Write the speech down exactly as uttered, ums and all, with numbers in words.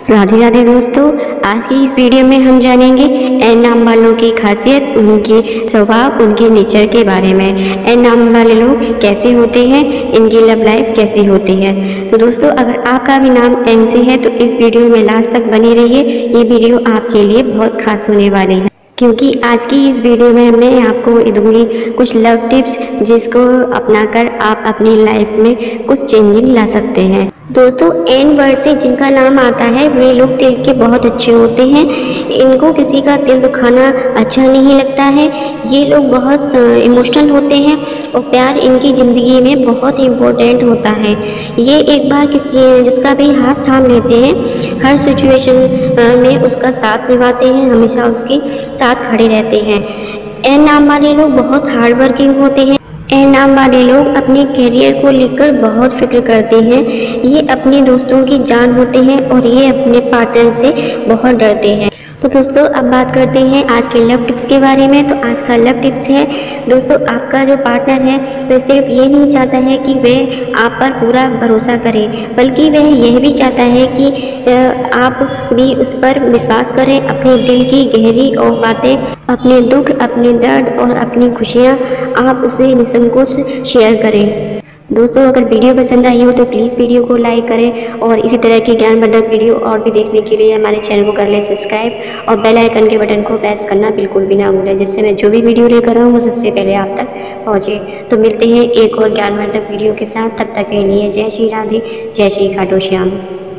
राधे राधे दोस्तों, आज की इस वीडियो में हम जानेंगे एन नाम वालों की खासियत, उनके स्वभाव, उनके नेचर के बारे में। एन नाम वाले लोग कैसे होते हैं, इनकी लव लाइफ कैसी होती है। तो दोस्तों, अगर आपका भी नाम एन से है तो इस वीडियो में लास्ट तक बने रहिए। ये वीडियो आपके लिए बहुत खास होने वाली है, क्योंकि आज की इस वीडियो में मैं आपको दूंगी कुछ लव टिप्स, जिसको अपनाकर आप अपनी लाइफ में कुछ चेंजिंग ला सकते हैं। दोस्तों, एन वर्ड से जिनका नाम आता है वे लोग दिल के बहुत अच्छे होते हैं। इनको किसी का दिल दुखाना अच्छा नहीं लगता है। ये लोग बहुत इमोशनल होते हैं और प्यार इनकी ज़िंदगी में बहुत इम्पोर्टेंट होता है। ये एक बार किसी जिसका भी हाथ थाम लेते हैं, हर सिचुएशन में उसका साथ निभाते हैं, हमेशा उसके साथ खड़े रहते हैं। एन नाम वाले लोग बहुत हार्ड वर्किंग होते हैं। एन नाम वाले लोग अपने करियर को लेकर बहुत फिक्र करते हैं। ये अपने दोस्तों की जान होते हैं और ये अपने पार्टनर से बहुत डरते हैं। तो दोस्तों, अब बात करते हैं आज के लव टिप्स के बारे में। तो आज का लव टिप्स है दोस्तों, आपका जो पार्टनर है वह सिर्फ ये नहीं चाहता है कि वह आप पर पूरा भरोसा करे, बल्कि वह यह भी चाहता है कि आप भी उस पर विश्वास करें। अपने दिल की गहरी और बातें, अपने दुख, अपने दर्द और अपनी खुशियाँ आप उसे निसंकोच शेयर करें। दोस्तों, अगर वीडियो पसंद आई हो तो प्लीज़ वीडियो को लाइक करें और इसी तरह की ज्ञानवर्धक वीडियो और भी देखने के लिए हमारे चैनल को कर लें सब्सक्राइब और बेल आइकन के बटन को प्रेस करना बिल्कुल भी ना भूलें, जिससे मैं जो भी वीडियो लेकर आऊँ वो सबसे पहले आप तक पहुँचे। तो मिलते हैं एक और ज्ञानवर्धक वीडियो के साथ, तब तक के लिए जय श्री राधे, जय श्री खाटू श्याम।